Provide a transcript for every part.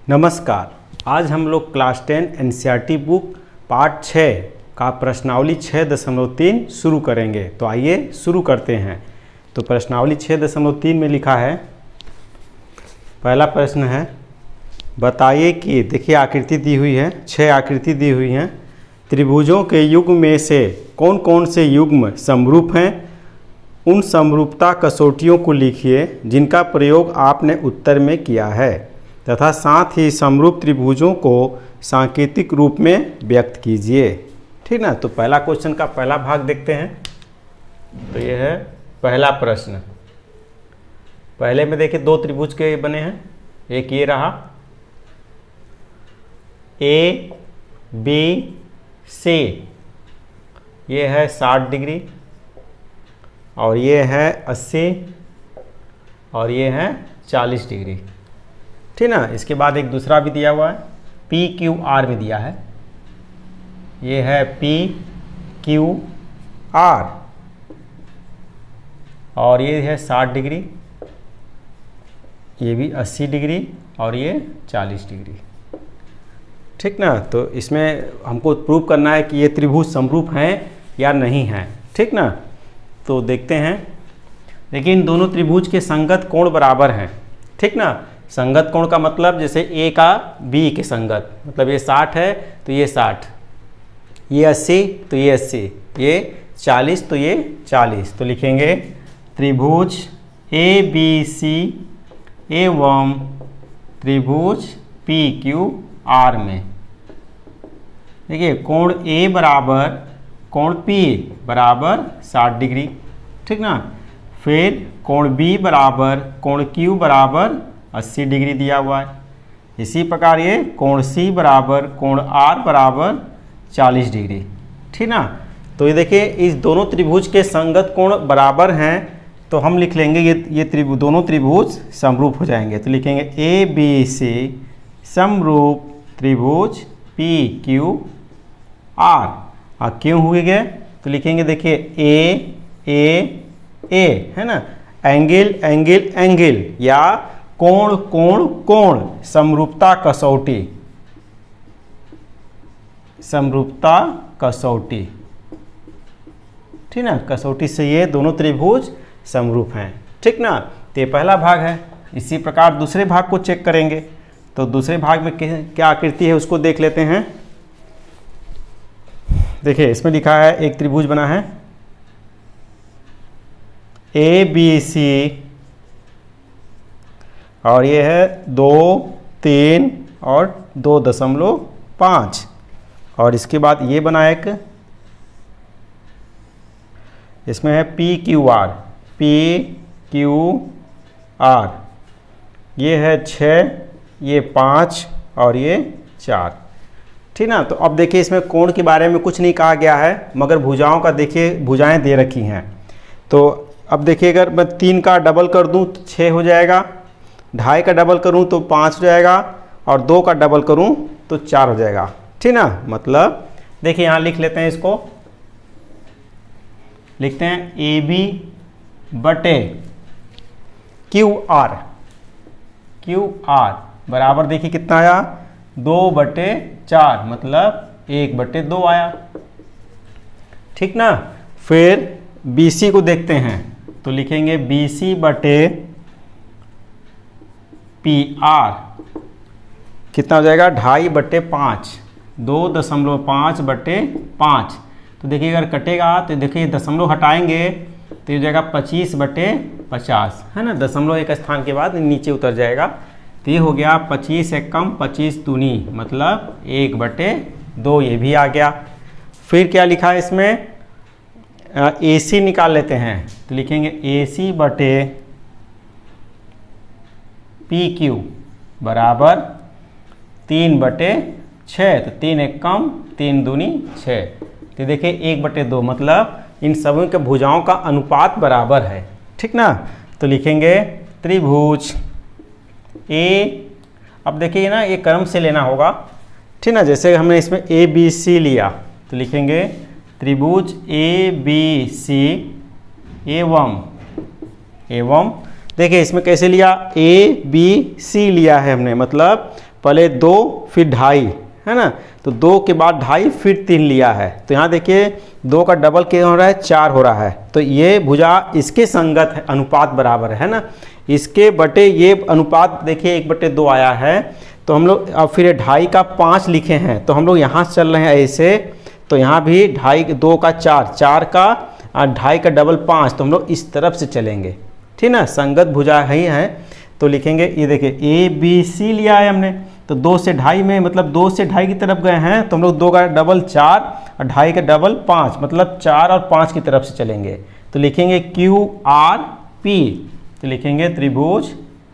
नमस्कार। आज हम लोग क्लास 10 एनसीईआरटी बुक पार्ट 6 का प्रश्नावली 6.3 शुरू करेंगे। तो आइए शुरू करते हैं। तो प्रश्नावली 6.3 में लिखा है, पहला प्रश्न है, बताइए कि देखिए आकृति दी हुई है, 6 आकृति दी हुई हैं। त्रिभुजों के युग्म में से कौन कौन से युग्म समरूप हैं? उन समरूपता कसौटियों को लिखिए जिनका प्रयोग आपने उत्तर में किया है तथा साथ ही समरूप त्रिभुजों को सांकेतिक रूप में व्यक्त कीजिए। ठीक ना। तो पहला क्वेश्चन का पहला भाग देखते हैं। तो ये है पहला प्रश्न। पहले में देखिए 2 त्रिभुज के बने हैं। एक ये रहा ए बी सी, ये है 60 डिग्री और ये है 80 और ये है 40 डिग्री। ठीक ना। इसके बाद एक दूसरा भी दिया हुआ है, पी क्यू आर में दिया है। ये है पी क्यू आर और ये है 60 डिग्री, ये भी 80 डिग्री और ये 40 डिग्री। ठीक ना। तो इसमें हमको प्रूव करना है कि ये त्रिभुज समरूप हैं या नहीं हैं। ठीक ना। तो देखते हैं। लेकिन दोनों त्रिभुज के संगत कोण बराबर हैं। ठीक ना। संगत कोण का मतलब जैसे ए का बी के संगत, मतलब ये 60 है तो ये 60, ये 80 तो ये 80, ये 40 तो ये 40। तो लिखेंगे त्रिभुज ए बी सी एवं त्रिभुज पी क्यू आर में देखिए कोण ए बराबर कोण पी बराबर 60 डिग्री। ठीक ना। फिर कोण बी बराबर कोण क्यू बराबर 80 डिग्री दिया हुआ है। इसी प्रकार ये कोण सी बराबर कोण आर बराबर 40 डिग्री। ठीक ना। तो ये देखिए इस दोनों त्रिभुज के संगत कोण बराबर हैं तो हम लिख लेंगे ये दोनों त्रिभुज समरूप हो जाएंगे। तो लिखेंगे ए बी सी समरूप त्रिभुज पी क्यू आर। और क्यों हुए गए तो लिखेंगे देखिए ए है ना, एंगल एंगल एंगल या कोण कोण कोण, समरूपता कसौटी, समरूपता कसौटी। ठीक ना। कसौटी से ये दोनों त्रिभुज समरूप हैं। ठीक ना। तो ये पहला भाग है। इसी प्रकार दूसरे भाग को चेक करेंगे। तो दूसरे भाग में क्या आकृति है उसको देख लेते हैं। देखिए इसमें लिखा है, एक त्रिभुज बना है ए बी सी और ये है 2, 3 और 2.5 और इसके बाद ये बना एक, इसमें है P Q R, P Q R, ये है 6, ये 5 और ये 4। ठीक ना। तो अब देखिए इसमें कोण के बारे में कुछ नहीं कहा गया है मगर भुजाओं का देखिए भुजाएं दे रखी हैं। तो अब देखिए अगर मैं 3 का डबल कर दूं तो 6 हो जाएगा, 2.5 का डबल करूं तो 5 हो जाएगा और 2 का डबल करूं तो 4 हो जाएगा। ठीक ना। मतलब देखिए यहाँ लिख लेते हैं, इसको लिखते हैं ए बी बटे क्यू आर, क्यू आर बराबर देखिए कितना आया 2/4 मतलब 1/2 आया। ठीक ना। फिर बी सी को देखते हैं तो लिखेंगे बी सी बटे पी आर कितना हो जाएगा 2.5/5, 2.5/5। तो देखिए अगर कटेगा तो देखिए दशमलव हटाएंगे तो ये हो जाएगा 25/50 है ना। दशमलव एक स्थान के बाद नीचे उतर जाएगा। तो ये हो गया 25 से कम 25 दूनी मतलब 1/2, ये भी आ गया। फिर क्या लिखा है इसमें, ए सी निकाल लेते हैं। तो लिखेंगे ए सी बटे पी क्यू बराबर 3/6। तो 3 एक कम 3 दूनी 6। तो देखिए 1/2 मतलब इन सभी के भुजाओं का अनुपात बराबर है। ठीक ना। तो लिखेंगे त्रिभुज ए, अब देखिए ना ये क्रम से लेना होगा। ठीक ना। जैसे हमने इसमें ए बी सी लिया तो लिखेंगे त्रिभुज ए बी सी एवं देखिए इसमें कैसे लिया, ए बी सी लिया है हमने, मतलब पहले 2 फिर 2.5 है ना, तो 2 के बाद 2.5 फिर 3 लिया है, तो यहाँ देखिए 2 का डबल क्या हो रहा है, 4 हो रहा है। तो ये भुजा इसके संगत है, अनुपात बराबर है ना, इसके बटे ये अनुपात देखिए 1/2 आया है। तो हम लोग अब फिर 2.5 का 5 लिखे हैं, तो हम लोग यहाँ से चल रहे हैं ऐसे, तो यहाँ भी 2.5 2 का 4, 4 का 2.5 का डबल 5, तो हम लोग इस तरफ से चलेंगे, ठीक ना, संगत भुजा ही है। तो लिखेंगे ये देखिए ABC लिया है हमने, तो 2 से 2.5 में मतलब 2 से 2.5 की तरफ गए हैं, तो हम लोग 2 का डबल 4 और 2.5 का डबल 5, मतलब 4 और 5 की तरफ से चलेंगे। तो लिखेंगे QRP, तो लिखेंगे त्रिभुज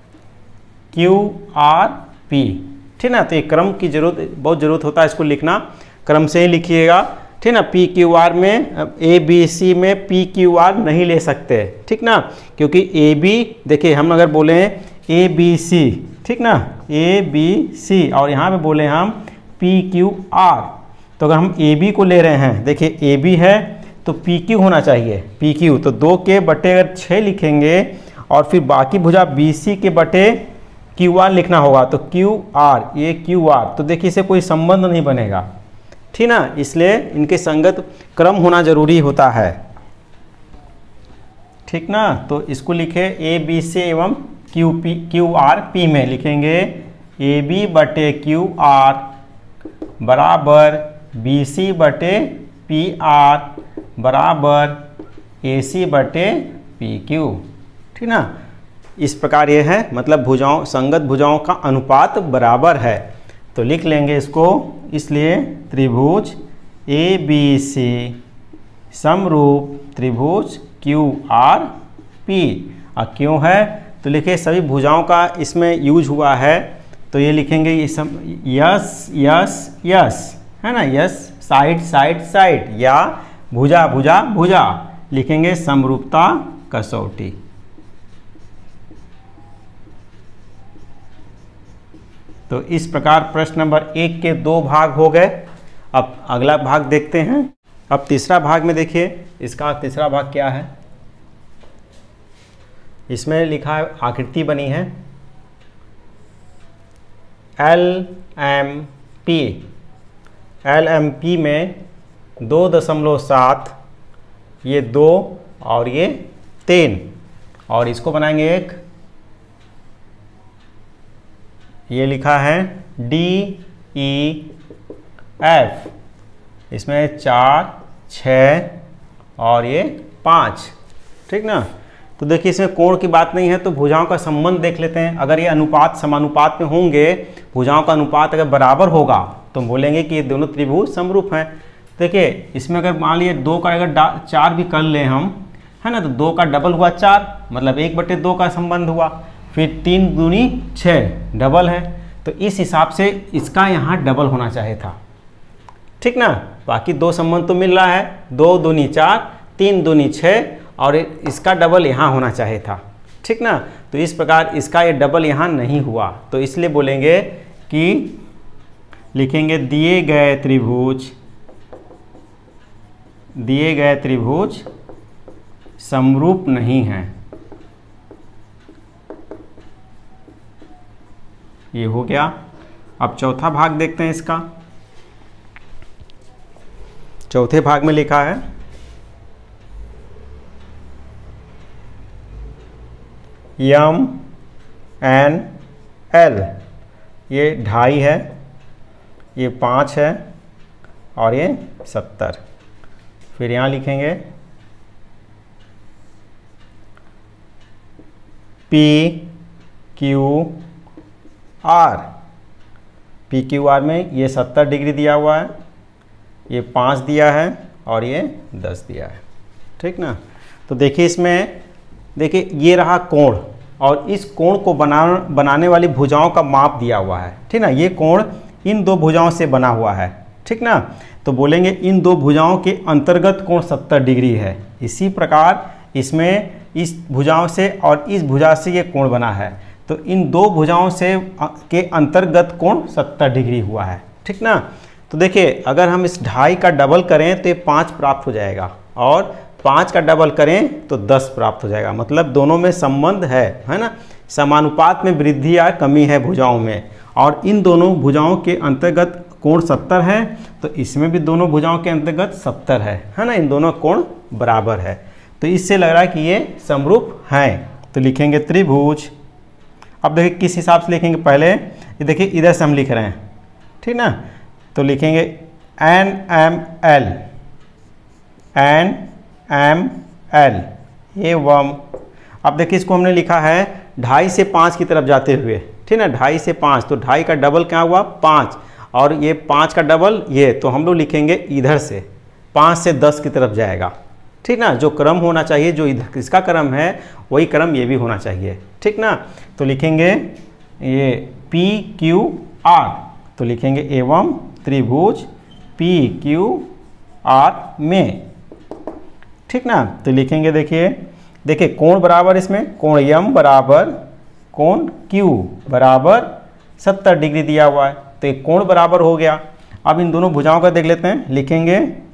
QRP, ठीक ना। तो ये क्रम की बहुत ज़रूरत होता है, इसको लिखना क्रम से ही लिखिएगा, ठीक ना। PQR में ABC में PQR नहीं ले सकते, ठीक ना, क्योंकि AB देखिए हम अगर बोले ABC, ठीक ना, ABC और यहाँ पे बोले हम PQR, तो अगर हम AB को ले रहे हैं, देखिए AB है तो PQ होना चाहिए, PQ, तो 2 के बटे अगर 6 लिखेंगे और फिर बाकी भुजा BC के बटे QR लिखना होगा, तो QR, ये QR, तो देखिए इसे कोई संबंध नहीं बनेगा, ठीक ना, इसलिए इनके संगत क्रम होना जरूरी होता है, ठीक ना। तो इसको लिखे ABC एवं QRP में लिखेंगे AB बटे QR बराबर BC बटे PR बराबर AC बटे PQ, ठीक ना। इस प्रकार ये है, मतलब भुजाओं, संगत भुजाओं का अनुपात बराबर है, तो लिख लेंगे इसको। इसलिए त्रिभुज ABC समरूप त्रिभुज QRP, और क्यों है तो लिखिए सभी भुजाओं का इसमें यूज हुआ है, तो ये लिखेंगे ये सब यस यस यस है ना, यस साइड साइड साइड, या भुजा भुजा भुजा, लिखेंगे समरूपता कसौटी। तो इस प्रकार प्रश्न नंबर 1 के 2 भाग हो गए। अब अगला भाग देखते हैं। अब तीसरा भाग में देखिए, इसका तीसरा भाग क्या है, इसमें लिखा है आकृति बनी है LMP, LMP में 2.7, ये 2 और ये 3, और इसको बनाएंगे एक, ये लिखा है DEF, इसमें 4 6 और ये 5, ठीक ना। तो देखिए इसमें कोण की बात नहीं है, तो भुजाओं का संबंध देख लेते हैं। अगर ये अनुपात समानुपात में होंगे, भुजाओं का अनुपात अगर बराबर होगा तो हम बोलेंगे कि ये दोनों त्रिभुज समरूप हैं। देखिए इसमें अगर मान लीजिए 2 का अगर 4 भी कर लें हम, है ना, तो 2 का डबल हुआ 4, मतलब 1/2 का संबंध हुआ, फिर 3 दूनी 6 डबल है, तो इस हिसाब से इसका यहाँ डबल होना चाहिए था, ठीक ना। बाकी 2 संबंध तो मिल रहा है, 2 दूनी 4, 3 दूनी 6, और इसका डबल यहाँ होना चाहिए था, ठीक ना। तो इस प्रकार इसका ये डबल यहाँ नहीं हुआ, तो इसलिए बोलेंगे कि लिखेंगे दिए गए त्रिभुज समरूप नहीं हैं। ये हो गया। अब चौथा भाग देखते हैं इसका। चौथे भाग में लिखा है MNL, ये 2.5 है, ये 5 है और ये 70। फिर यहाँ लिखेंगे PQR में ये 70 डिग्री दिया हुआ है, ये 5 दिया है और ये 10 दिया है, ठीक ना। तो देखिए इसमें देखिए ये रहा कोण, और इस कोण को बनाने वाली भुजाओं का माप दिया हुआ है, ठीक ना। ये कोण इन 2 भुजाओं से बना हुआ है, ठीक ना। तो बोलेंगे इन 2 भुजाओं के अंतर्गत कोण 70 डिग्री है। इसी प्रकार इसमें इस भुजाओं से और इस भुजा से ये कोण बना है, तो इन 2 भुजाओं से के अंतर्गत कोण 70 डिग्री हुआ है, ठीक ना। तो देखिए अगर हम इस 2.5 का डबल करें तो ये 5 प्राप्त हो जाएगा, और 5 का डबल करें तो 10 प्राप्त हो जाएगा, मतलब दोनों में संबंध है ना। समानुपात में वृद्धि या कमी है भुजाओं में, और इन दोनों भुजाओं के अंतर्गत कोण 70 है, तो इसमें भी दोनों भुजाओं के अंतर्गत 70 है ना, इन दोनों कोण बराबर है। तो इससे लग रहा है कि ये समरूप हैं। तो लिखेंगे त्रिभुज। अब देखिए किस हिसाब से लिखेंगे, पहले ये देखिए इधर से हम लिख रहे हैं, ठीक ना, तो लिखेंगे NML NML एवं, अब देखिए इसको हमने लिखा है 2.5 से 5 की तरफ जाते हुए, ठीक ना, 2.5 से 5, तो 2.5 का डबल क्या हुआ 5, और ये 5 का डबल ये, तो हम लोग लिखेंगे इधर से 5 से 10 की तरफ जाएगा, ठीक ना, जो क्रम होना चाहिए, जो इधर इसका क्रम है वही क्रम ये भी होना चाहिए, ठीक ना। तो लिखेंगे ये PQR, तो लिखेंगे एवं त्रिभुज PQR में, ठीक ना। तो लिखेंगे देखिए कोण बराबर, इसमें कोण M बराबर कोण Q बराबर 70 डिग्री दिया हुआ है, तो एक कोण बराबर हो गया। अब इन दोनों भुजाओं का देख लेते हैं, लिखेंगे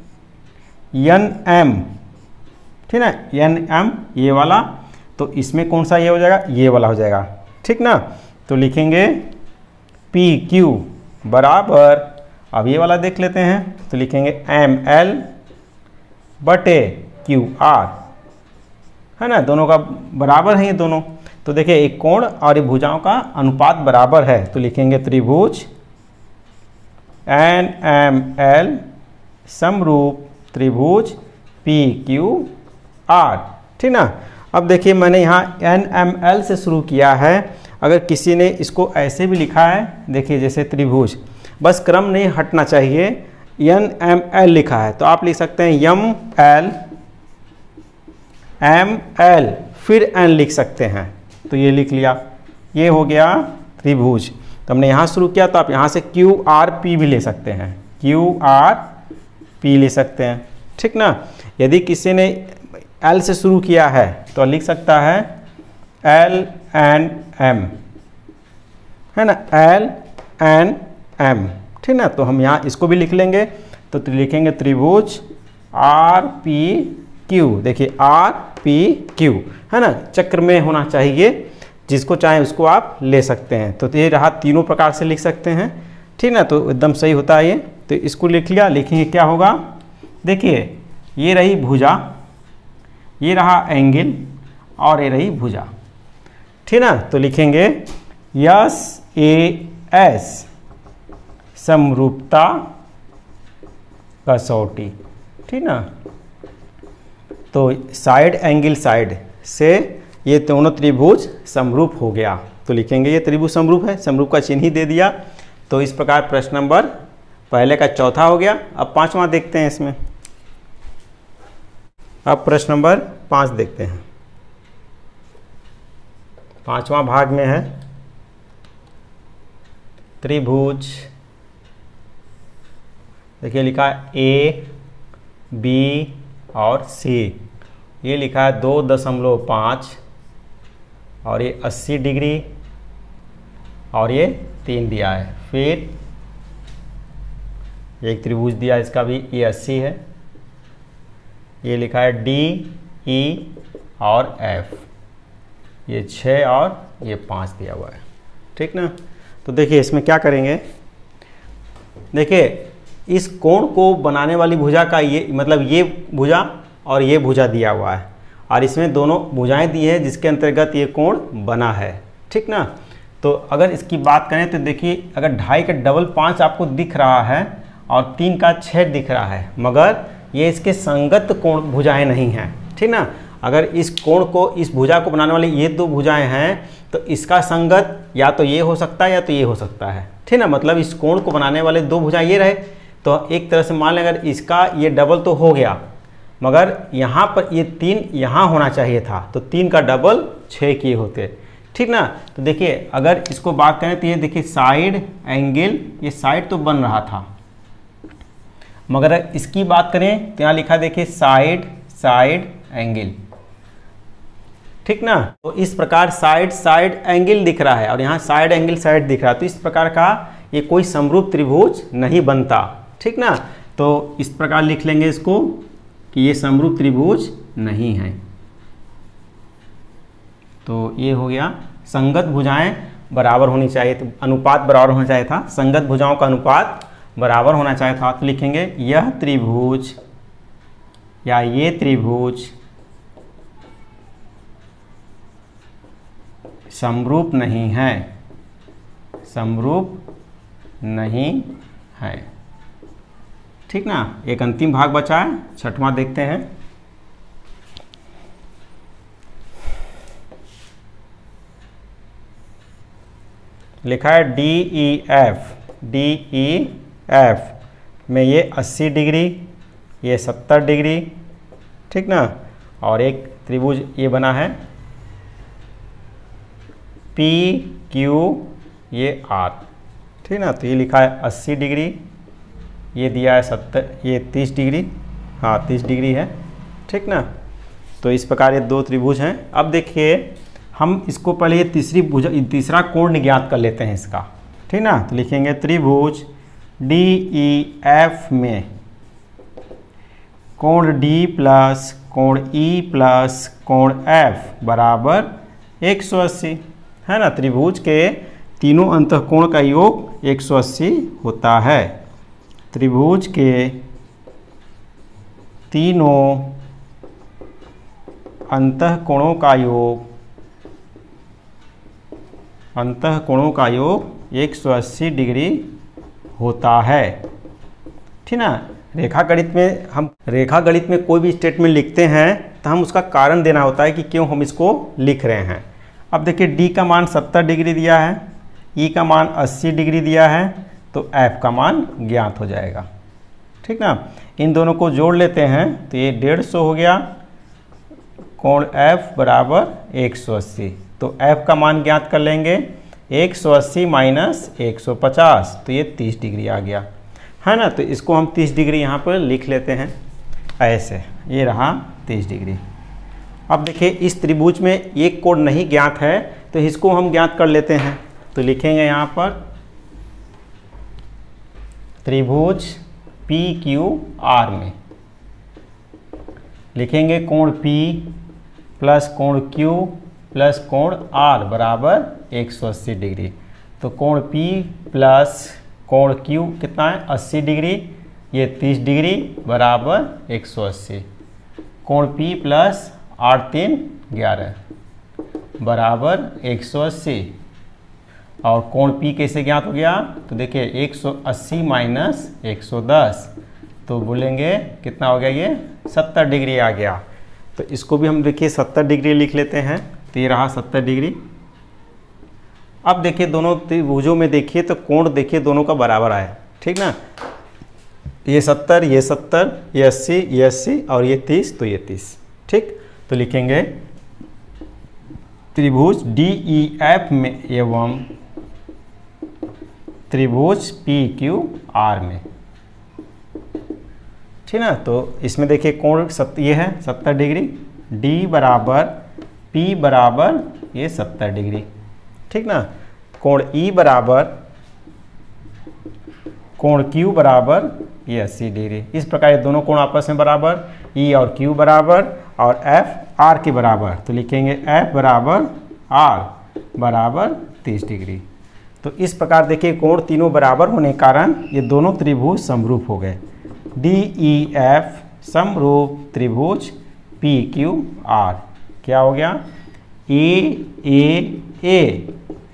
NM, ठीक ना, NM ये वाला, तो इसमें कौन सा ये हो जाएगा, ये वाला हो जाएगा, ठीक ना। तो लिखेंगे PQ बराबर, अब ये वाला देख लेते हैं, तो लिखेंगे ML बटे QR, है ना, दोनों का बराबर है ये दोनों। तो देखिए एक कोण और एक भुजाओं का अनुपात बराबर है, तो लिखेंगे त्रिभुज NML समरूप त्रिभुज PQR, ठीक ना। अब देखिए मैंने यहाँ NML से शुरू किया है, अगर किसी ने इसको ऐसे भी लिखा है, देखिए जैसे त्रिभुज, बस क्रम नहीं हटना चाहिए, NML लिखा है तो आप लिख सकते हैं ML ML फिर N लिख सकते हैं, तो ये लिख लिया, ये हो गया त्रिभुज। तो हमने यहाँ शुरू किया, तो आप यहाँ से QRP भी ले सकते हैं, QRP ले सकते हैं, ठीक ना। यदि किसी ने L से शुरू किया है तो लिख सकता है LNM, है ना, LNM, ठीक ना। तो हम यहाँ इसको भी लिख लेंगे, तो लिखेंगे त्रिभुज RPQ, देखिए RPQ, है ना, चक्र में होना चाहिए, जिसको चाहे उसको आप ले सकते हैं। तो ये रहा, तीनों प्रकार से लिख सकते हैं, ठीक ना, तो एकदम सही होता है ये। तो इसको लिख लिया, लिखेंगे क्या होगा, देखिए ये रही भुजा, ये रहा एंगल, और ये रही भुजा, ठीक ना। तो लिखेंगे SAS समरूपता कसौटी, ठीक ना। तो साइड एंगल साइड से ये दोनों त्रिभुज समरूप हो गया, तो लिखेंगे ये त्रिभुज समरूप है, समरूप का चिन्ह ही दे दिया। तो इस प्रकार प्रश्न नंबर पहले का चौथा हो गया। अब पांचवा देखते हैं इसमें, अब प्रश्न नंबर 5 देखते हैं। पांचवा भाग में है त्रिभुज, देखिए लिखा है A B और C, ये लिखा है 2.5 और ये 80 डिग्री और ये 3 दिया है। फिर एक त्रिभुज दिया, इसका भी ये 80 है, ये लिखा है D E और F, ये 6 और ये 5 दिया हुआ है, ठीक ना। तो देखिए इसमें क्या करेंगे, देखिए इस कोण को बनाने वाली भुजा का ये मतलब ये भुजा और ये भुजा दिया हुआ है, और इसमें दोनों भुजाएं दी है जिसके अंतर्गत ये कोण बना है, ठीक ना। तो अगर इसकी बात करें तो देखिए अगर 2.5 का डबल 5 आपको दिख रहा है और 3 का 6 दिख रहा है, मगर ये इसके संगत कोण भुजाएं नहीं हैं, ठीक ना। अगर इस कोण को, इस भुजा को बनाने वाली ये दो भुजाएं हैं, तो इसका संगत या तो ये हो सकता है या तो ये हो सकता है, ठीक ना। मतलब इस कोण को बनाने वाले दो भुजाएं ये रहे, तो एक तरह से मान लें अगर इसका ये डबल तो हो गया, मगर यहाँ पर ये 3 यहाँ होना चाहिए था, तो 3 का डबल 6 किए होते, ठीक ना। तो देखिए अगर इसको बात करें तो ये देखिए साइड एंगल, ये साइड तो बन रहा था, मगर इसकी बात करें तो यहाँ लिखा देखिए साइड एंगल, ठीक ना। तो इस प्रकार साइड एंगल दिख रहा है और यहाँ साइड एंगल साइड दिख रहा है, तो इस प्रकार का ये कोई समरूप त्रिभुज नहीं बनता, ठीक ना। तो इस प्रकार लिख लेंगे इसको कि ये समरूप त्रिभुज नहीं है। तो ये हो गया संगत भुजाएं बराबर होनी चाहिए, तो अनुपात बराबर होना चाहिए था, संगत भुजाओं का अनुपात बराबर होना चाहिए था। तो लिखेंगे यह त्रिभुज या ये त्रिभुज समरूप नहीं है, समरूप नहीं है। ठीक ना। एक अंतिम भाग बचा है, छठवां देखते हैं। लिखा है डी ई एफ में ये 80 डिग्री, ये 70 डिग्री, ठीक ना। और एक त्रिभुज ये बना है पी क्यू ये आर, ठीक ना। तो ये लिखा है 80 डिग्री, ये दिया है 70, ये 30 डिग्री, हाँ 30 डिग्री है, ठीक ना। तो इस प्रकार ये दो त्रिभुज हैं। अब देखिए हम इसको पहले ये तीसरा कोण ज्ञात कर लेते हैं इसका, ठीक ना। तो लिखेंगे त्रिभुज डी ई एफ में कोण डी प्लस कोण ई प्लस कोण एफ बराबर 180 है ना। त्रिभुज के तीनों अंतःकोण का योग 180 होता है। त्रिभुज के तीनों अंतःकोणों का योग 180 डिग्री होता है, ठीक ना। रेखागणित में कोई भी स्टेटमेंट लिखते हैं तो हम उसका कारण देना होता है कि क्यों हम इसको लिख रहे हैं। अब देखिए D का मान 70 डिग्री दिया है, E का मान 80 डिग्री दिया है, तो F का मान ज्ञात हो जाएगा, ठीक ना। इन दोनों को जोड़ लेते हैं तो ये 150 हो गया, कोण F बराबर 180। तो F का मान ज्ञात कर लेंगे, 180 माइनस 150, तो ये 30 डिग्री आ गया, है ना। तो इसको हम 30 डिग्री यहाँ पर लिख लेते हैं ऐसे, ये रहा 30 डिग्री। अब देखिए इस त्रिभुज में एक कोण नहीं ज्ञात है, तो इसको हम ज्ञात कर लेते हैं। तो लिखेंगे यहाँ पर त्रिभुज पी क्यू आर में लिखेंगे कोण P प्लस कोण Q प्लस कोण R बराबर 180 डिग्री। तो कोण P प्लस कोण Q कितना है 80 डिग्री, ये 30 डिग्री बराबर 180। कोण P प्लस 8 3 11 बराबर 180। और कोण P कैसे ज्ञात हो गया, तो देखिए 180 माइनस 110, तो बोलेंगे कितना हो गया, ये 70 डिग्री आ गया। तो इसको भी हम देखिए 70 डिग्री लिख लेते हैं, तो ये रहा 70 डिग्री। अब देखिए दोनों त्रिभुजों में देखिए तो कोण देखिए दोनों का बराबर आया, ठीक ना। ये 70, ये 70, ये 80, ये 80 और ये 30, तो ये 30, ठीक। तो लिखेंगे त्रिभुज डी ई एफ में एवं त्रिभुज पी क्यू आर में, ठीक ना। तो इसमें देखिए कोण ये है 70 डिग्री, डी बराबर पी बराबर ये 70 डिग्री, ठीक ना। कोण ई बराबर कोण क्यू बराबर ये 80 डिग्री। इस प्रकार ये दोनों कोण आपस में बराबर, ई और क्यू बराबर और एफ आर के बराबर। तो लिखेंगे एफ बराबर आर बराबर 30 डिग्री। तो इस प्रकार देखिए कोण तीनों बराबर होने के कारण ये दोनों त्रिभुज समरूप हो गए। डी ई एफ समरूप त्रिभुज पी क्यू आर क्या हो गया, ए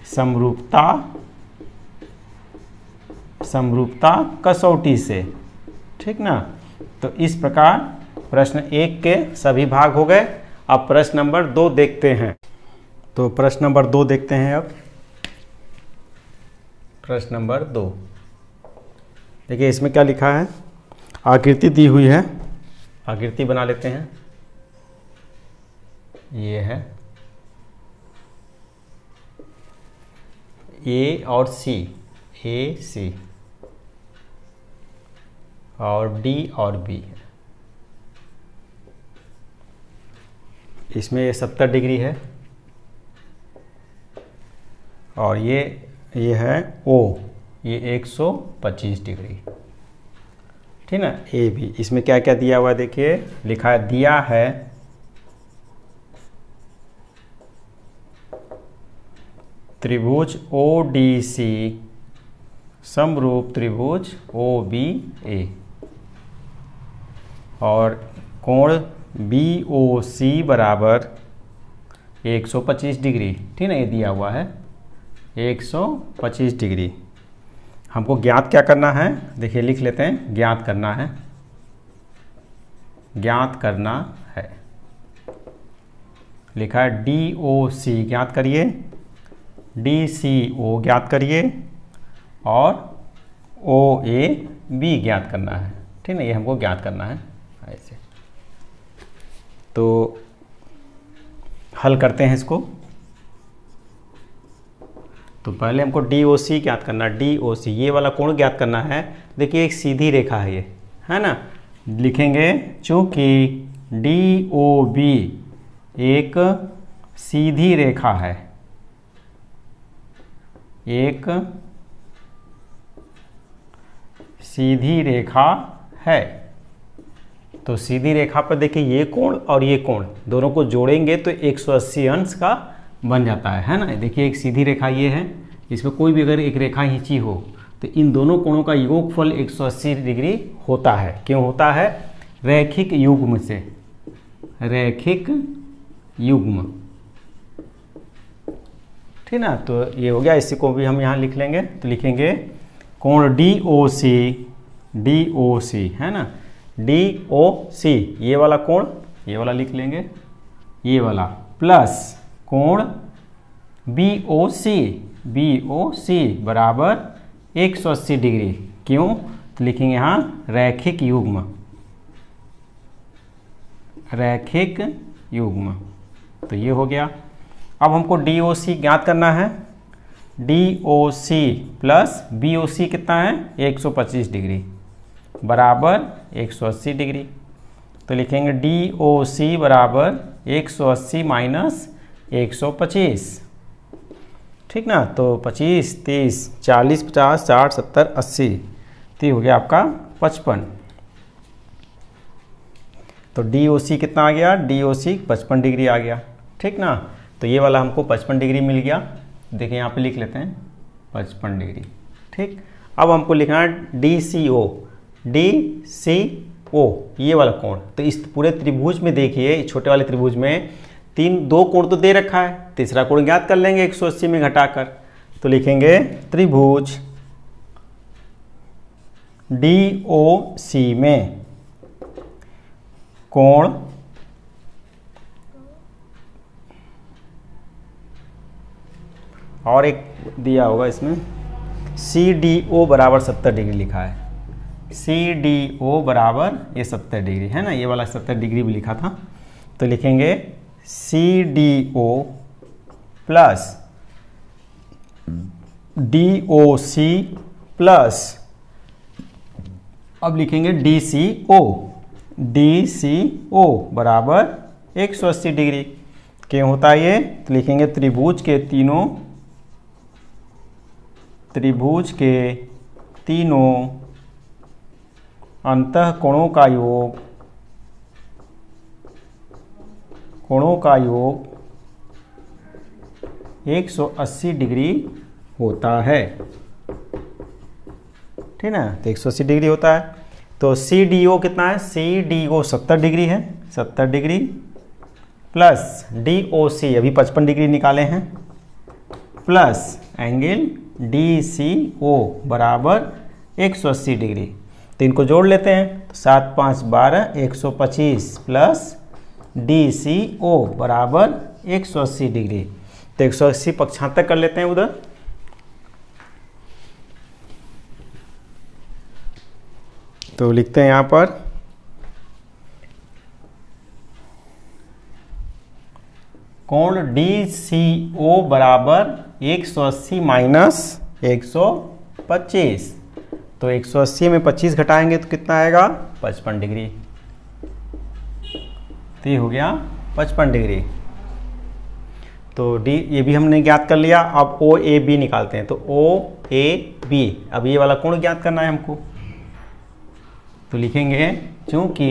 समरूपता कसौटी से, ठीक ना। तो इस प्रकार प्रश्न 1 के सभी भाग हो गए। अब प्रश्न नंबर 2 देखते हैं। तो प्रश्न नंबर 2 देखते हैं। अब प्रश्न नंबर 2 देखिए इसमें क्या लिखा है, आकृति दी हुई है, आकृति बना लेते हैं। ये है ए और सी, ए सी और डी और बी है। इसमें ये 70 डिग्री है और ये है ओ, ये 125 डिग्री, ठीक ना। ए बी, इसमें क्या क्या दिया हुआ है देखिए, लिखा है दिया है त्रिभुज ओ डी सी समरूप त्रिभुज ओ बी ए और कोण बी ओ सी बराबर 125 डिग्री। ठीक है, ये दिया हुआ है 125 डिग्री। हमको ज्ञात क्या करना है, देखिए लिख लेते हैं, ज्ञात करना है, ज्ञात करना है। लिखा है डी ओ सी ज्ञात करिए, डी सी ओ ज्ञात करिए और ओ ए बी ज्ञात करना है। ठीक है, ये हमको ज्ञात करना है ऐसे। तो हल करते हैं इसको। तो पहले हमको डी ओ सी ज्ञात करना है, डी ओ सी ये वाला कोण ज्ञात करना है। देखिए एक सीधी रेखा है ये, है ना, लिखेंगे चूंकि डी ओ बी एक सीधी रेखा है, एक सीधी रेखा है, तो सीधी रेखा पर देखिए ये कोण और ये कोण दोनों को जोड़ेंगे तो 180 अंश का बन जाता है ना। देखिए एक सीधी रेखा ये है, इसमें कोई भी अगर एक रेखा खींची हो तो इन दोनों कोणों का योगफल 180 डिग्री होता है। क्यों होता है? रैखिक युग्म से, रैखिक युग्म। ठीक ना, तो ये हो गया। इसी को भी हम यहाँ लिख लेंगे, तो लिखेंगे कोण डी ओ सी है ना, डी ओ सी ये वाला कोण, ये वाला लिख लेंगे, ये वाला प्लस कोण बी ओ सी बराबर 180 डिग्री। क्यों? तो लिखेंगे यहाँ रैखिक युग्म, रैखिक युग्म। तो ये हो गया। अब हमको डी ओ सी ज्ञात करना है। D O C plus B O C कितना है? 125 डिग्री बराबर 180 डिग्री। तो लिखेंगे डी ओ सी बराबर 180 माइनस 125। ठीक ना, तो 25, 30, 40, 50, 60, 70, 80, तो ये हो गया आपका 55। तो डी ओ सी कितना आ गया? डी ओ सी 55 डिग्री आ गया। ठीक ना, तो ये वाला हमको 55 डिग्री मिल गया। देखिए यहाँ पे लिख लेते हैं 55 डिग्री। ठीक, अब हमको लिखना है डी सी ओ, डी सी ओ ये वाला कोण। तो इस पूरे त्रिभुज में देखिए, छोटे वाले त्रिभुज में दो कोण तो दे रखा है, तीसरा कोण ज्ञात कर लेंगे 180 में घटाकर। तो लिखेंगे त्रिभुज डी ओ सी में कोण और एक दिया होगा इसमें सी डी ओ बराबर 70 डिग्री लिखा है, सी डी ओ बराबर ये 70 डिग्री है ना, ये वाला 70 डिग्री भी लिखा था। तो लिखेंगे C D O plus D O C plus, अब लिखेंगे डी सी ओ बराबर 180 डिग्री। क्यों होता है ये? तो लिखेंगे त्रिभुज के तीनों अंतःकोणों का योग, कोणों का योग 180 डिग्री होता है। ठीक ना, तो 180 डिग्री होता है। तो सी डी ओ कितना है? सी डी ओ 70 डिग्री है, 70 degree plus D O C अभी 55 डिग्री निकाले हैं, plus angle D C O बराबर 180 डिग्री। तो इनको जोड़ लेते हैं, तो 7, 5, 12, 125 प्लस डी सी ओ बराबर 180 डिग्री। तो 180 पक्षांतर कर लेते हैं उधर। तो लिखते हैं यहाँ पर कोण डी सी ओ बराबर 180 माइनस 125। तो 180 में 25 घटाएंगे तो कितना आएगा? 55 डिग्री। तो ये हो गया 55 डिग्री। तो डी ये भी हमने ज्ञात कर लिया। अब ओ ए बी निकालते हैं। तो ओ ए बी, अब ये वाला कोण ज्ञात करना है हमको। तो लिखेंगे चूंकि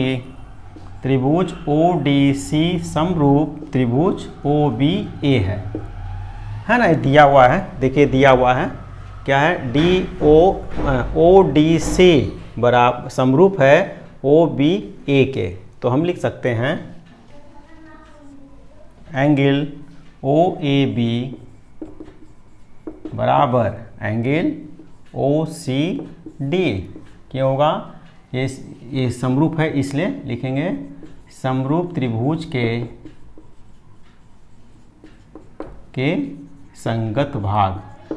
त्रिभुज ओ डी सी समरूप त्रिभुज ओ बी ए है, है ना, दिया हुआ है, देखिए दिया हुआ है क्या है, ओ डी सी बराबर समरूप है ओ बी ए के। तो हम लिख सकते हैं एंगल ओ ए बी बराबर एंगल ओ सी डी। क्या होगा, ये समरूप है इसलिए लिखेंगे समरूप त्रिभुज के संगत भाग,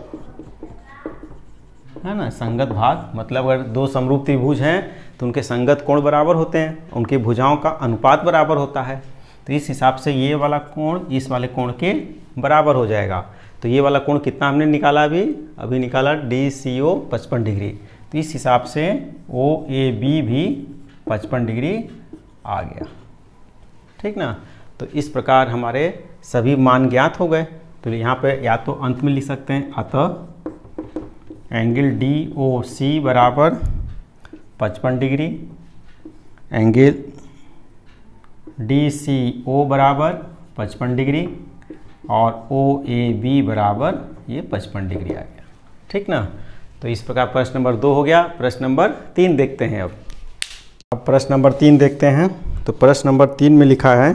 है ना, संगत भाग मतलब अगर दो समरूप त्रिभुज हैं तो उनके संगत कोण बराबर होते हैं, उनके भुजाओं का अनुपात बराबर होता है। तो इस हिसाब से ये वाला कोण इस वाले कोण के बराबर हो जाएगा। तो ये वाला कोण कितना हमने निकाला, अभी निकाला DCO 55 डिग्री। तो इस हिसाब से OAB भी 55 डिग्री आ गया, ठीक ना। तो इस प्रकार हमारे सभी मान ज्ञात हो गए। तो यहाँ पे या तो अंत में लिख सकते हैं, अतः एंगल DOC बराबर 55 डिग्री, एंगल DCO बराबर 55 डिग्री और OAB बराबर ये 55 डिग्री आ गया, ठीक ना। तो इस प्रकार प्रश्न नंबर 2 हो गया। प्रश्न नंबर 3 देखते हैं। अब प्रश्न नंबर 3 देखते हैं। तो प्रश्न नंबर 3 में लिखा है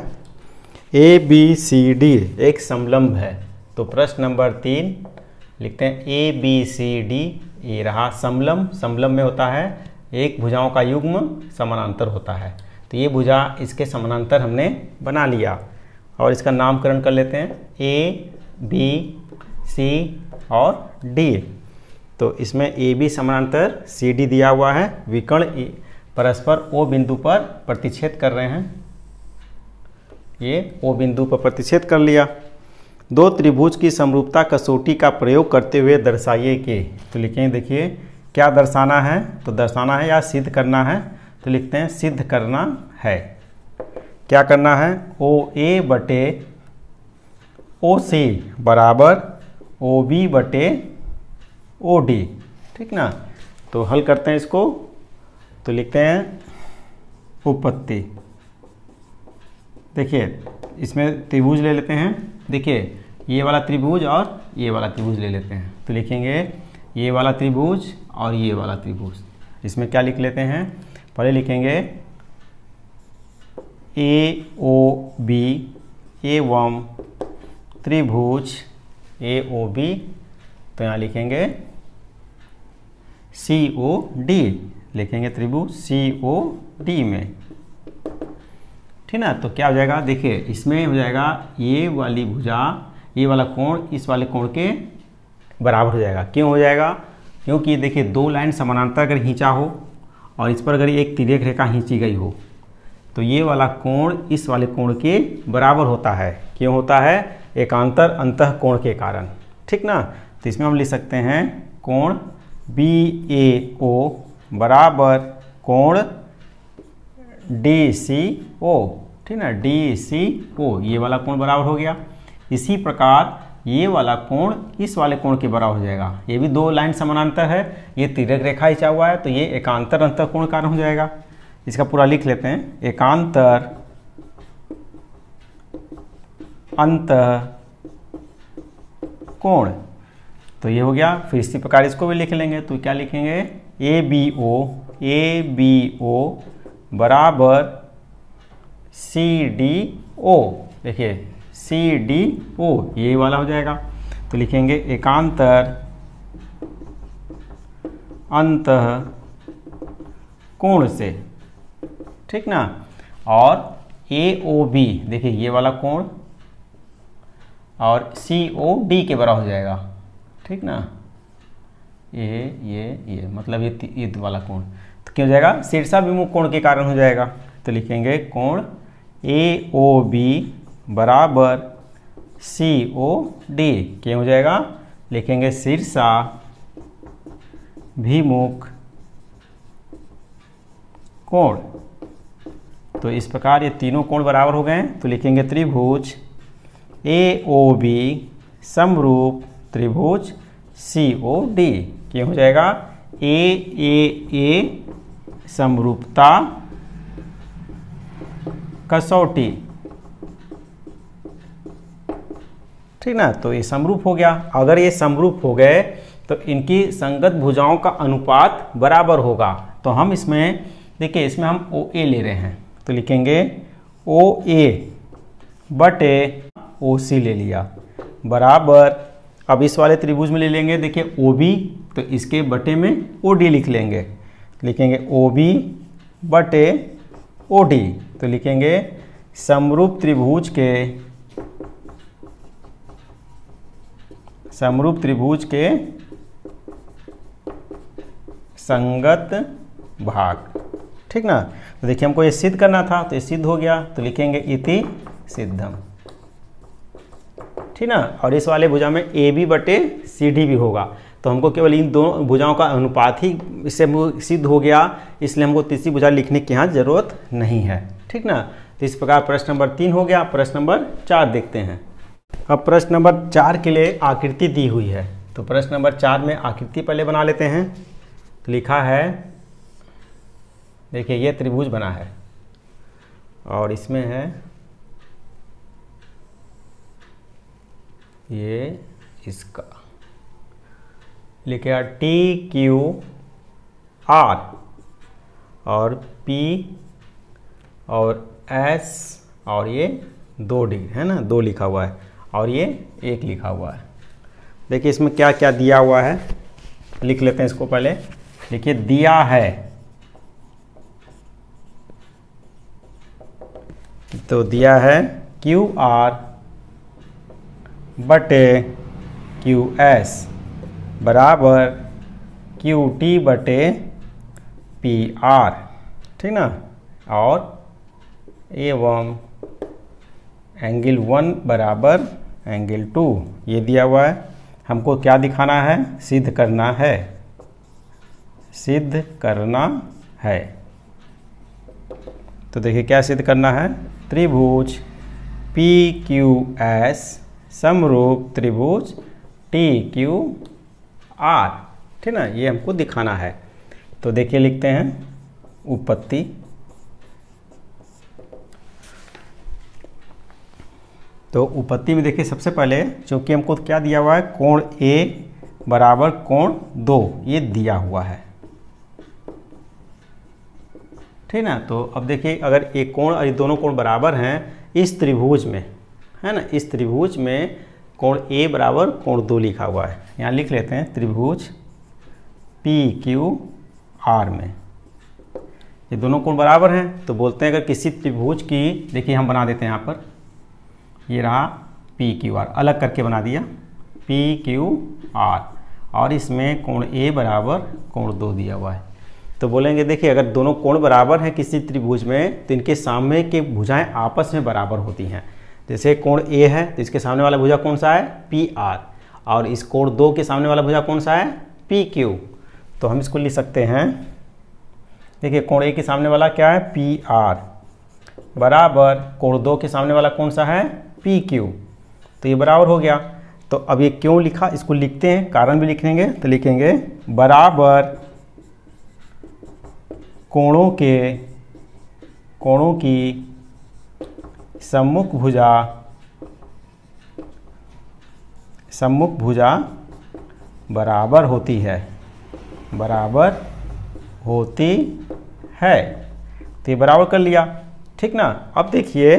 ABCD एक समलंब है। तो प्रश्न नंबर 3 लिखते हैं ABCD, ये रहा समलंब। समलंब में होता है एक भुजाओं का युग्म समानांतर होता है। तो ये भुजा इसके समानांतर हमने बना लिया और इसका नामकरण कर लेते हैं A, B, C और D। तो इसमें AB समानांतर CD दिया हुआ है, विकर्ण परस्पर O बिंदु पर प्रतिच्छेद कर रहे हैं। ये O बिंदु पर प्रतिच्छेद कर लिया। दो त्रिभुज की समरूपता कसौटी का प्रयोग करते हुए दर्शाइए कि। तो लिखेंगे, देखिए क्या दर्शाना है, तो दर्शाना है या सिद्ध करना है। तो लिखते हैं सिद्ध करना है। क्या करना है, OA बटे OC बराबर OB बटे OD, ठीक ना। तो हल करते हैं इसको। तो लिखते हैं उपपत्ति। देखिए इसमें त्रिभुज ले लेते हैं। देखिए ये वाला त्रिभुज और ये वाला त्रिभुज ले लेते हैं। तो लिखेंगे ये वाला त्रिभुज और ये वाला त्रिभुज। इसमें क्या लिख लेते हैं, पहले लिखेंगे AOB एवं त्रिभुज AOB। तो यहाँ लिखेंगे COD, लिखेंगे त्रिभुज COD में, ठीक ना। तो क्या हो जाएगा, देखिए इसमें हो जाएगा ये वाली भुजा, ये वाला कोण इस वाले कोण के बराबर हो जाएगा। क्यों हो जाएगा, क्योंकि देखिए दो लाइन समानांतर अगर खींचा हो और इस पर अगर एक तिर्यक रेखा खींची गई हो तो ये वाला कोण इस वाले कोण के बराबर होता है। क्यों होता है, एकांतर अंतः कोण के कारण, ठीक ना। तो इसमें हम लिख सकते हैं कोण BAO बराबर कोण DCO, ठीक ना, DCO ये वाला कोण बराबर हो गया। इसी प्रकार ये वाला कोण इस वाले कोण के बराबर हो जाएगा। ये भी दो लाइन समानांतर है, ये तिर्यक रेखा खींचा हुआ है, तो ये एकांतर अंतः कोण कारण हो जाएगा। इसका पूरा लिख लेते हैं, एकांतर अंतः कोण। तो ये हो गया। फिर इसी प्रकार इसको भी लिख लेंगे। तो क्या लिखेंगे, ABO बराबर CDO। देखिए CDO ये वाला हो जाएगा। तो लिखेंगे एकांतर अंतः कोण से, ठीक ना। और AOB देखिए ये वाला कोण और COD के बराबर हो जाएगा, ठीक ना। ये मतलब ये वाला कोण तो क्या हो जाएगा, शीर्षाभिमुख कोण के कारण हो जाएगा। तो लिखेंगे कोण AOB बराबर COD। क्या हो जाएगा, लिखेंगे शीर्षाभिमुख कोण। तो इस प्रकार ये तीनों कोण बराबर हो गए। तो लिखेंगे त्रिभुज AOB समरूप त्रिभुज COD। क्या हो जाएगा, A समरूपता कसौटी ठीक ना। तो ये समरूप हो गया। अगर ये समरूप हो गए तो इनकी संगत भुजाओं का अनुपात बराबर होगा। तो हम इसमें देखिए, इसमें हम OA ले रहे हैं तो लिखेंगे OA बटे OC ले लिया बराबर। अब इस वाले त्रिभुज में ले लेंगे, देखिए OB, तो इसके बटे में OD लिख लेंगे, लिखेंगे OB बटे OD, तो लिखेंगे समरूप त्रिभुज के संगत भाग, ठीक ना। तो देखिए हमको ये सिद्ध करना था तो ये सिद्ध हो गया, तो लिखेंगे इति सिद्धम, ठीक ना। और इस वाले भुजा में AB बटे CD भी होगा, तो हमको केवल इन दोनों भुजाओं का अनुपात ही इससे सिद्ध हो गया, इसलिए हमको तीसरी भुजा लिखने की यहाँ जरूरत नहीं है, ठीक ना। तो इस प्रकार प्रश्न नंबर 3 हो गया। प्रश्न नंबर 4 देखते हैं। अब प्रश्न नंबर 4 के लिए आकृति दी हुई है, तो प्रश्न नंबर 4 में आकृति पहले बना लेते हैं। तो लिखा है, देखिए ये त्रिभुज बना है और इसमें है ये इसका लिखा TQR और P और S और ये 2D है ना, 2 लिखा हुआ है और ये 1 लिखा हुआ है। देखिए इसमें क्या क्या दिया हुआ है, लिख लेते हैं इसको पहले। देखिए दिया है, तो दिया है QR बटे QS बराबर QT बटे PR, ठीक ना। और एवं एंगल 1 बराबर एंगल 2 ये दिया हुआ है। हमको क्या दिखाना है, सिद्ध करना है, सिद्ध करना है। तो देखिए क्या सिद्ध करना है, त्रिभुज PQS समरूप त्रिभुज TQR, ठीक ना, ये हमको दिखाना है। तो देखिए लिखते हैं उत्पत्ति। तो उत्पत्ति में देखिए सबसे पहले चूंकि हमको क्या दिया हुआ है, कोण A बराबर कोण 2 ये दिया हुआ है, ठीक ना। तो अब देखिए अगर एक कोण और ये दोनों कोण बराबर हैं इस त्रिभुज में, है ना, इस त्रिभुज में कोण A बराबर कोण 2 लिखा हुआ है। यहाँ लिख लेते हैं त्रिभुज PQR में ये दोनों कोण बराबर हैं। तो बोलते हैं अगर किसी त्रिभुज की, देखिए हम बना देते हैं यहाँ पर, ये रहा PQR, अलग करके बना दिया PQR, और इसमें कोण A बराबर कोण 2 दिया हुआ है। तो बोलेंगे देखिए अगर दोनों कोण बराबर हैं किसी त्रिभुज में तो इनके सामने के भुजाएं आपस में बराबर होती हैं। जैसे कोण A है तो इसके सामने वाला भुजा कौन सा है, PR, और इस कोण 2 के सामने वाला भुजा कौन सा है, PQ। तो हम इसको लिख सकते हैं, देखिए कोण A के सामने वाला क्या है, PR बराबर कोण 2 के सामने वाला कौन सा है, PQ। तो ये बराबर हो गया। तो अब ये क्यों लिखा, इसको लिखते हैं, कारण भी लिखेंगे। तो लिखेंगे बराबर कोणों की सम्मुख भुजा बराबर होती है, तो ये बराबर कर लिया, ठीक ना। अब देखिए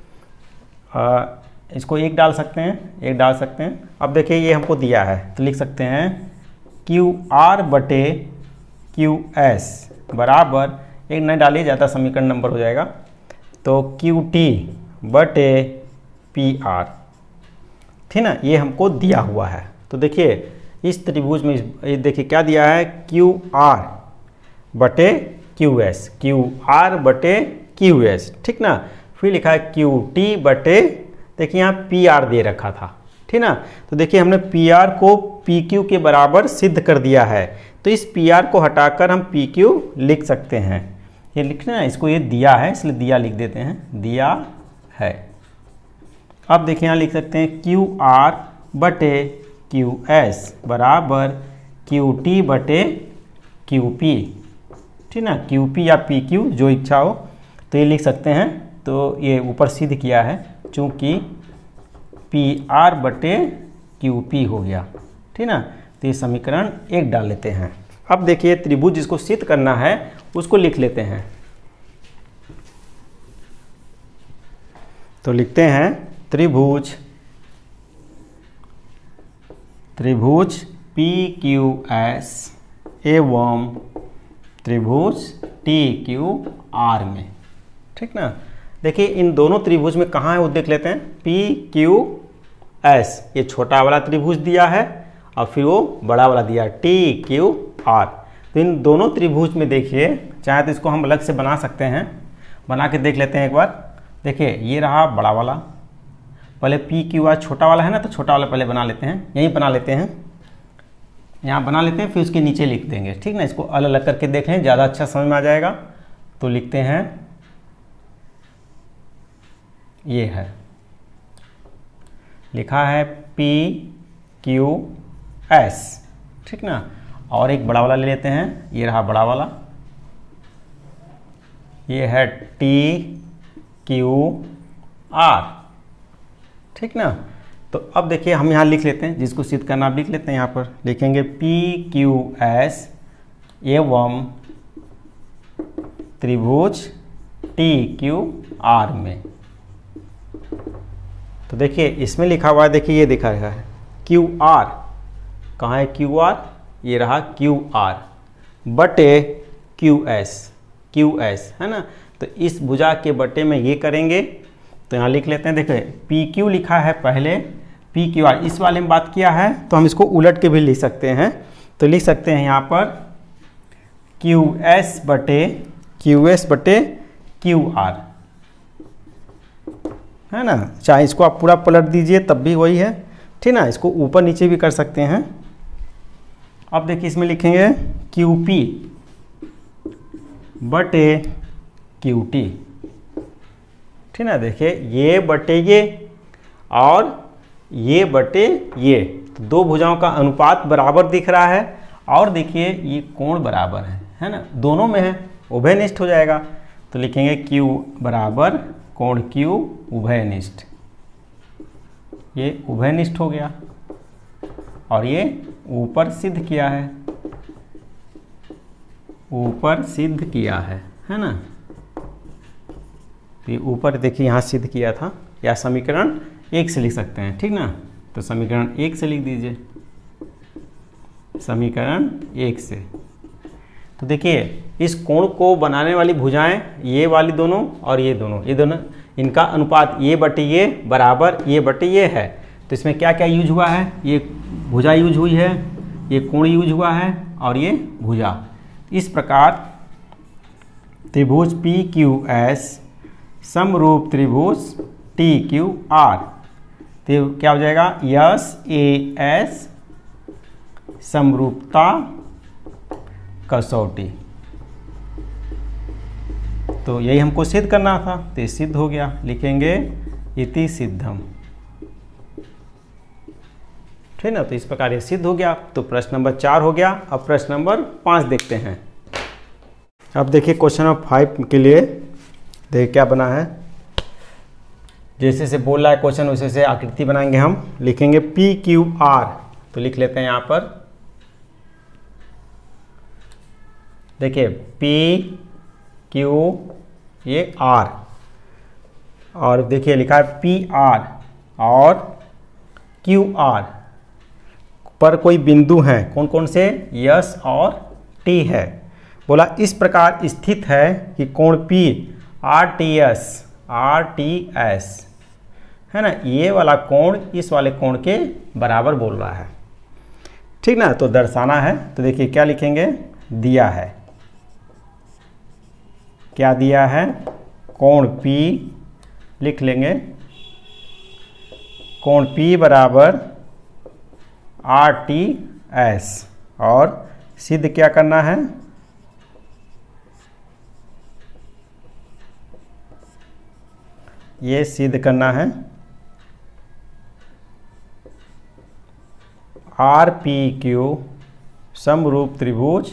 इसको 1 डाल सकते हैं, अब देखिए ये हमको दिया है तो लिख सकते हैं QR बटे QS बराबर, 1 नहीं डालिए ज़्यादा समीकरण नंबर हो जाएगा, तो QT बटे PR, ठीक ना, ये हमको दिया हुआ है। तो देखिए इस त्रिभुज में देखिए क्या दिया है, QR बटे QR बटे QS, ठीक ना। फिर लिखा है QT बटे, देखिए यहाँ PR दे रखा था, ठीक ना। तो देखिए हमने PR को PQ के बराबर सिद्ध कर दिया है, तो इस PR को हटाकर हम PQ लिख सकते हैं। ये लिखना है, इसको ये दिया है इसलिए दिया लिख देते हैं, दिया है। अब देखिए यहाँ लिख सकते हैं QR बटे QS बराबर QT बटे QP, ठीक ना, QP या PQ जो इच्छा हो तो ये लिख सकते हैं। तो ये ऊपर सिद्ध किया है, चूँकि PR बटे QP हो गया, ठीक ना। तो ये समीकरण 1 डाल लेते हैं। अब देखिए त्रिभुज जिसको सिद्ध करना है उसको लिख लेते हैं। तो लिखते हैं त्रिभुज PQS एवं त्रिभुज TQR में, ठीक ना। देखिए इन दोनों त्रिभुज में कहाँ है वो देख लेते हैं। PQS ये छोटा वाला त्रिभुज दिया है और फिर वो बड़ा वाला दिया है TQR। तो इन दोनों त्रिभुज में देखिए, चाहे तो इसको हम अलग से बना सकते हैं, बना के देख लेते हैं एक बार। देखिए ये रहा बड़ा वाला, पहले PQR छोटा वाला है ना, तो छोटा वाला पहले बना लेते हैं, यहीं बना लेते हैं, यहाँ बना लेते हैं, फिर उसके नीचे लिख देंगे, ठीक ना। इसको अलग अलग करके देख लें, ज़्यादा अच्छा समझ में आ जाएगा। तो लिखते हैं ये है, लिखा है PQS, ठीक ना। और एक बड़ा वाला ले लेते हैं, ये रहा बड़ा वाला, ये है TQR, ठीक ना। तो अब देखिए हम यहाँ लिख लेते हैं, जिसको सिद्ध करना आप लिख लेते हैं। यहाँ पर लिखेंगे PQS एवं त्रिभुज TQR में। तो देखिए इसमें लिखा हुआ है, देखिए ये दिखा रहा है QR, कहाँ है QR, ये रहा QR बटे QS है ना। तो इस भुजा के बटे में ये करेंगे, तो यहाँ लिख लेते हैं। देखिए PQ लिखा है पहले, PQR इस वाले में बात किया है, तो हम इसको उलट के भी लिख सकते हैं। तो लिख सकते हैं यहाँ पर QS बटे QR, है ना। चाहे इसको आप पूरा पलट दीजिए तब भी वही है, ठीक ना। इसको ऊपर नीचे भी कर सकते हैं। अब देखिए इसमें लिखेंगे QP बटे QT, ठीक ना। देखिए ये बटे ये और ये बटे ये, तो दो भुजाओं का अनुपात बराबर दिख रहा है। और देखिए ये कोण बराबर है ना, दोनों में है, उभयनिष्ठ हो जाएगा। तो लिखेंगे Q बराबर कोण Q उभयनिष्ठ, ये उभयनिष्ठ हो गया। और ये ऊपर सिद्ध किया है, ऊपर सिद्ध किया है ना। तो ये ऊपर देखिए यहाँ सिद्ध किया था, या समीकरण 1 से लिख सकते हैं, ठीक ना। तो समीकरण 1 से लिख दीजिए, समीकरण 1 से। तो देखिए इस कोण को बनाने वाली भुजाएं ये वाली दोनों और ये दोनों, इनका अनुपात ये बटे ये बराबर ये बटे ये है। तो इसमें क्या क्या यूज हुआ है, ये भुजा यूज हुई है, ये कोण यूज हुआ है और ये भुजा। इस प्रकार त्रिभुज PQS समरूप त्रिभुज TQR, तो क्या हो जाएगा, SAS समरूपता कसौटी। तो यही हमको सिद्ध करना था, तो ये सिद्ध हो गया। लिखेंगे इति सिद्धम, ठीक ना। तो इस प्रकार ये सिद्ध हो गया। तो प्रश्न नंबर 4 हो गया। अब प्रश्न नंबर 5 देखते हैं। अब देखिए क्वेश्चन नंबर 5 के लिए देखिए क्या बना है। जैसे से बोल रहा है क्वेश्चन वैसे से आकृति बनाएंगे हम। लिखेंगे PQR, तो लिख लेते हैं यहाँ पर। देखिए PQ ये R, और देखिए लिखा है PR और QR पर कोई बिंदु हैं, कौन कौन से, S और T है। बोला इस प्रकार स्थित है कि कोण P RTS है ना, ये वाला कोण इस वाले कोण के बराबर बोल रहा है, ठीक ना। तो दर्शाना है, तो देखिए क्या लिखेंगे, दिया है, क्या दिया है, कोण P लिख लेंगे, कोण P बराबर RTS, और सिद्ध क्या करना है, ये सिद्ध करना है RPQ समरूप त्रिभुज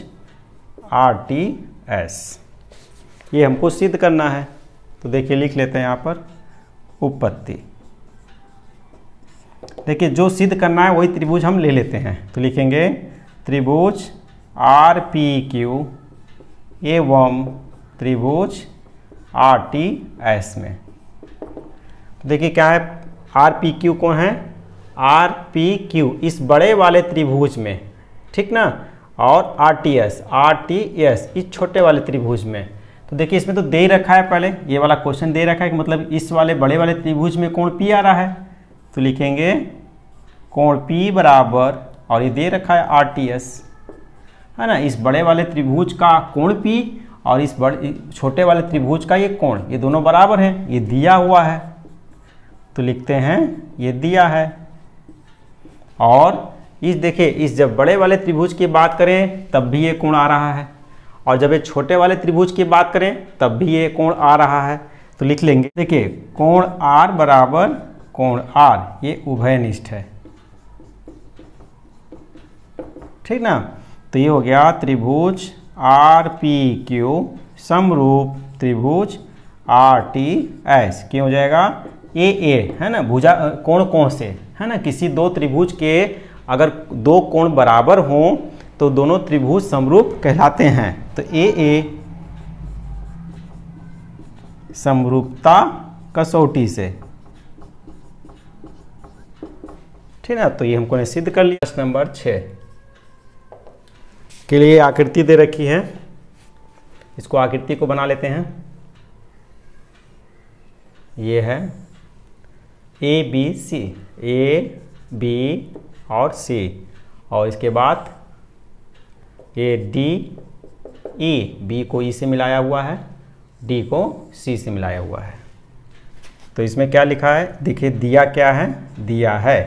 RTS, ये हमको सिद्ध करना है। तो देखिए लिख लेते हैं यहाँ पर उत्पत्ति। देखिए जो सिद्ध करना है वही त्रिभुज हम ले लेते हैं। तो लिखेंगे त्रिभुज आर पी क्यू एवं त्रिभुज आर टी एस में। तो देखिए क्या है, आर पी क्यू कौन है, आर पी क्यू इस बड़े वाले त्रिभुज में, ठीक ना, और आर टी एस इस छोटे वाले त्रिभुज में। तो देखिए इसमें तो दे ही रखा है, पहले ये वाला क्वेश्चन दे रखा है कि मतलब इस वाले बड़े वाले त्रिभुज में कोण P आ रहा है। तो लिखेंगे कोण P बराबर, और ये दे रखा है RTS, है ना, इस बड़े वाले त्रिभुज का कोण P और इस बड़े छोटे वाले त्रिभुज का ये कोण, ये दोनों बराबर हैं, ये दिया हुआ है। तो लिखते हैं ये दिया है। और इस देखिए इस जब बड़े वाले त्रिभुज की बात करें तब भी ये कोण आ रहा है, और जब ये छोटे वाले त्रिभुज की बात करें तब भी ये कोण आ रहा है। तो लिख लेंगे, देखिए कोण R बराबर कोण R, ये उभयनिष्ठ है, ठीक ना। तो ये हो गया त्रिभुज RPQ समरूप त्रिभुज RTS, क्या हो जाएगा AA, है ना, भुजा कोण से, है ना, किसी दो त्रिभुज के अगर दो कोण बराबर हों तो दोनों त्रिभुज समरूप कहलाते हैं। तो AA समरूपता कसौटी से, ठीक है। तो ये हमको ने सिद्ध कर लिया। प्रश्न नंबर 6 के लिए आकृति दे रखी है, इसको आकृति को बना लेते हैं। ये है ABC, A B और C, और इसके बाद ये D E, B को E से मिलाया हुआ है, D को C से मिलाया हुआ है। तो इसमें क्या लिखा है, देखिए दिया क्या है, दिया है,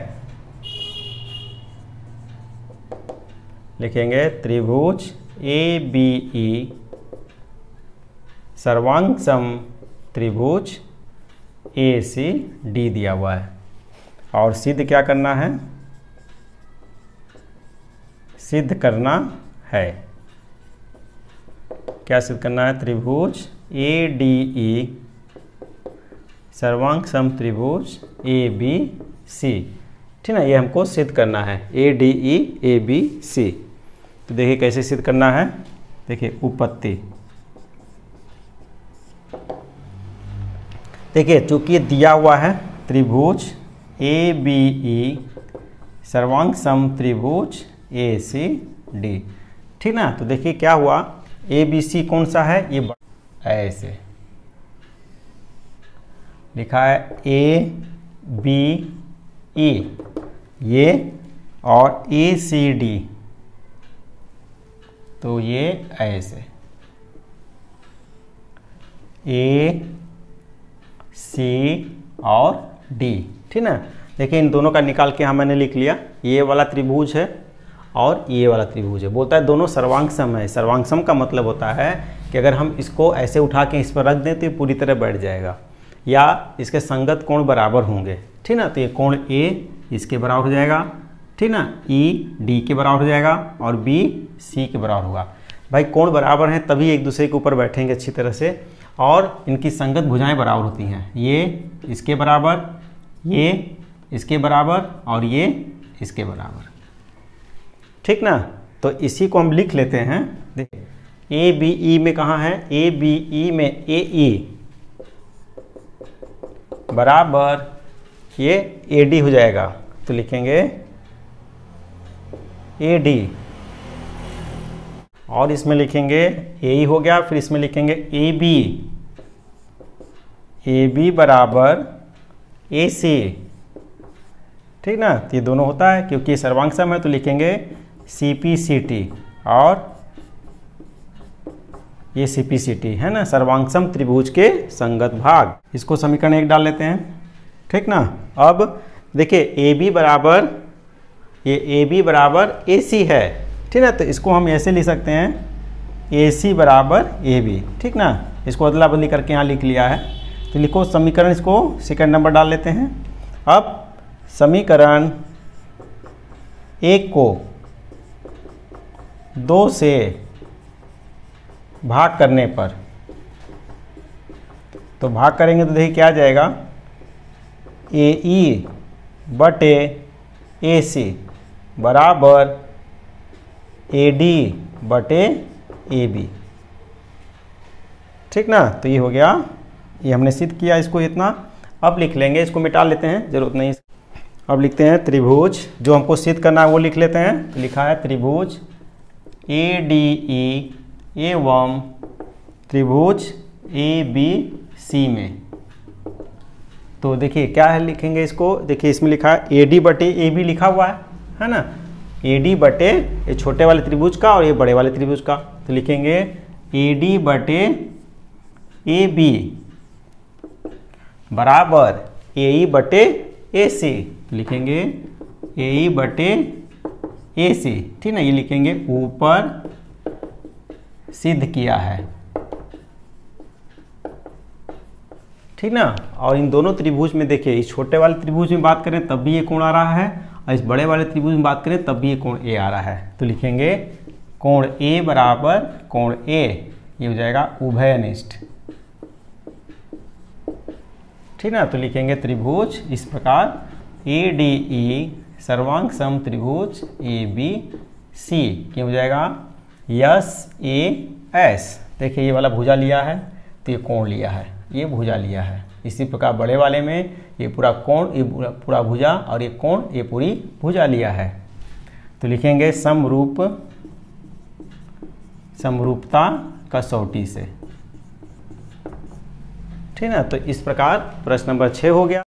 लिखेंगे त्रिभुज ABE सर्वांग सम त्रिभुज ACD दिया हुआ है। और सिद्ध क्या करना है, सिद्ध करना है, क्या सिद्ध करना है, त्रिभुज ADE सर्वांग सम त्रिभुज ABC, ठीक है, ये हमको सिद्ध करना है, ADE ABC। तो देखिए कैसे सिद्ध करना है, देखिए उपपत्ति, देखिए चूंकि ये दिया हुआ है त्रिभुज ABE सर्वांग सम त्रिभुज ACD, ठीक ना। तो देखिए क्या हुआ, ABC कौन सा है, ये ऐसे लिखा है ABE ये, और ACD तो ये ऐसे A C और D, ठीक ना। देखिए इन दोनों का निकाल के यहाँ मैंने लिख लिया, ये वाला त्रिभुज है और ये वाला त्रिभुज है, बोलता है दोनों सर्वांग सम है। सर्वांग सम का मतलब होता है कि अगर हम इसको ऐसे उठा के इस पर रख दें तो ये पूरी तरह बैठ जाएगा, या इसके संगत कोण बराबर होंगे, ठीक ना। तो ये कोण A इसके बराबर हो जाएगा, ठीक ना, E D के बराबर हो जाएगा और B C के बराबर होगा। भाई कोण बराबर हैं तभी एक दूसरे के ऊपर बैठेंगे अच्छी तरह से, और इनकी संगत भुजाएं बराबर होती हैं, ये इसके बराबर, ये इसके बराबर और ये इसके बराबर, ठीक ना। तो इसी को हम लिख लेते हैं, देखिए ABE में कहाँ है, ABE में AE बराबर ये AD हो जाएगा। तो लिखेंगे AD, और इसमें लिखेंगे AE हो गया, फिर इसमें लिखेंगे AB बराबर AC, ठीक ना। तो ये दोनों होता है क्योंकि ये सर्वांग सम है, तो लिखेंगे CPCT, और ये CPCT है ना, सर्वांग सम त्रिभुज के संगत भाग। इसको समीकरण 1 डाल लेते हैं, ठीक ना। अब देखिए AB बराबर, ये AB बराबर AC है, ठीक ना। तो इसको हम ऐसे लिख सकते हैं AC बराबर AB, ठीक ना। इसको अदला बदली करके यहाँ लिख लिया है। तो लिखो समीकरण, इसको सेकंड नंबर डाल लेते हैं। अब समीकरण 1 को 2 से भाग करने पर, तो भाग करेंगे तो देखिए क्या आ जाएगा, AE बटे AC बराबर AD बटे AB। ठीक ना, तो ये हो गया, ये हमने सिद्ध किया इसको इतना। अब लिख लेंगे, इसको मिटा लेते हैं, जरूरत नहीं। अब लिखते हैं त्रिभुज, जो हमको सिद्ध करना है वो लिख लेते हैं। तो लिखा है त्रिभुज ADE एवं त्रिभुज ABC में। तो देखिए क्या है, लिखेंगे इसको, देखिए इसमें लिखा है AD बटे AB लिखा हुआ है ना। AD बटे ये छोटे वाले त्रिभुज का और ये बड़े वाले त्रिभुज का। तो लिखेंगे AD बटे AB बराबर AE बटे AC। तो लिखेंगे AE बटे AC, ठीक ना, ये लिखेंगे ऊपर सिद्ध किया है, ठीक ना। और इन दोनों त्रिभुज में देखिए, इस छोटे वाले त्रिभुज में बात करें तब भी ये कोण आ रहा है, और इस बड़े वाले त्रिभुज में बात करें तब भी ये कोण A आ रहा है। तो लिखेंगे कोण A बराबर कोण A, ये हो जाएगा उभयनिष्ठ, ठीक ना। तो लिखेंगे त्रिभुज इस प्रकार ADE सर्वांग सम त्रिभुज ABC, क्या हो जाएगा SAS। देखिए ये वाला भुजा लिया है तो ये कोण लिया है, ये भुजा लिया है। इसी प्रकार बड़े वाले में ये पूरा कोण, ये पूरा भुजा, और ये कोण, ये पूरी भुजा लिया है। तो लिखेंगे समरूपता कसौटी से, ठीक है ना। तो इस प्रकार प्रश्न नंबर 6 हो गया।